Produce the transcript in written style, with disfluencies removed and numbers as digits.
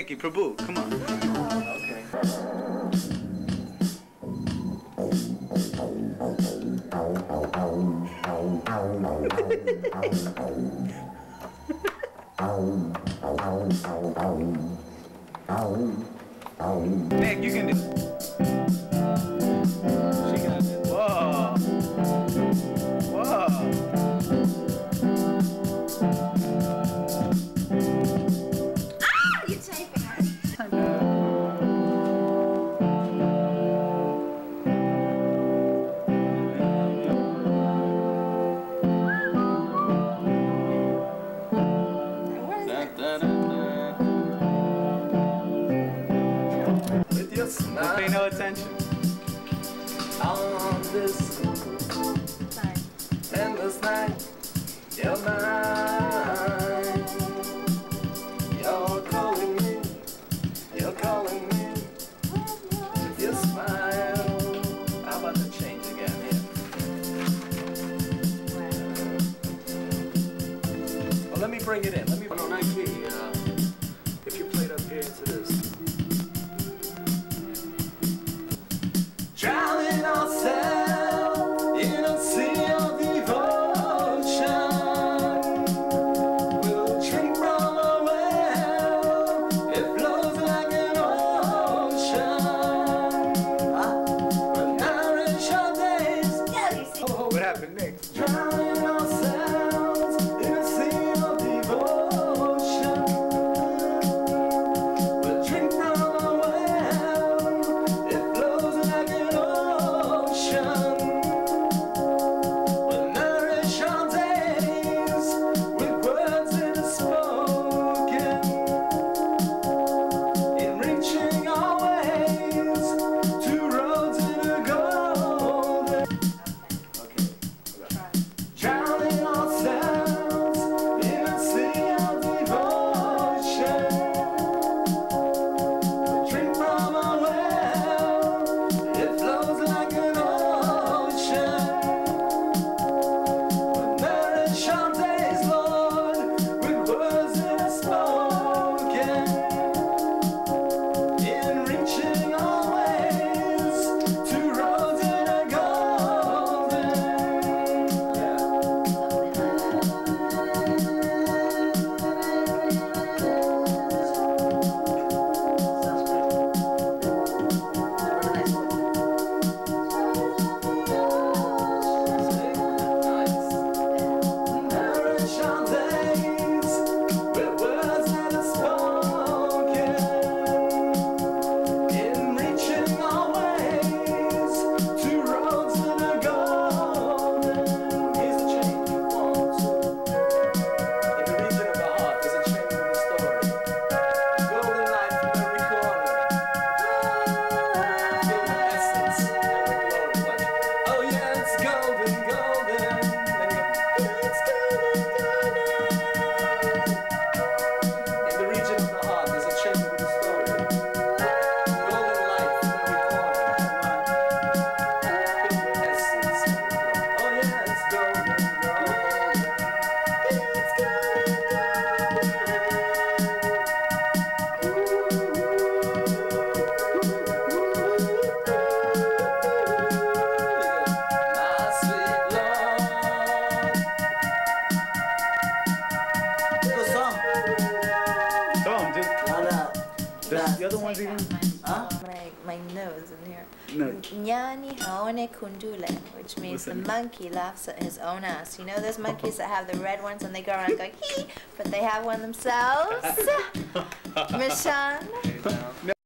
Nicky, Prabhu, come on. Okay. Nick, you can do. She got it. Whoa. Whoa. Ah! You're taping it. Don't pay no attention. On this endless night, you're mine. You're calling me, you're calling me. With your smile, how about the change again here? Well, let me bring it in. Let me. Oh, no, Nike. If you played up here into this. Drowning ourselves in a sea of devotion. We'll drink from a well, it flows like an ocean. We'll nourish our days. What happened, Nick? Drowning ourselves in a sea of devotion. We'll drink from a well, it flows like an ocean. We'll nourish our days with words that are spoken, in reaching our ways to roads that are golden. Drowning ourselves in a sea of devotion. We drink from a well, it flows like an ocean. We nourish our days, Lord, with words that are spoken, in reaching our ways to roads that are golden. Nourish our days with words that are spoken, in reaching our ways to roads that are golden. Here's the change you want. In the region of the heart, there's a change in the story. Golden light from every corner. Feel the essence and the glory. Watch. Oh yeah, it's golden, golden. Then you go, it's golden, golden. In the region of the heart, there's a change in the story. Golden light from every corner. Feel the essence and the glory. Oh yeah, it's golden, golden. It's golden, my sweet Lord. Good song. Tom, just. The other one's even. Huh? My nose in here. No. Nyani haone kundule, which means the monkey laughs at his own ass. You know those monkeys that have the red ones and they go around going hee, but they have one themselves? Meishan?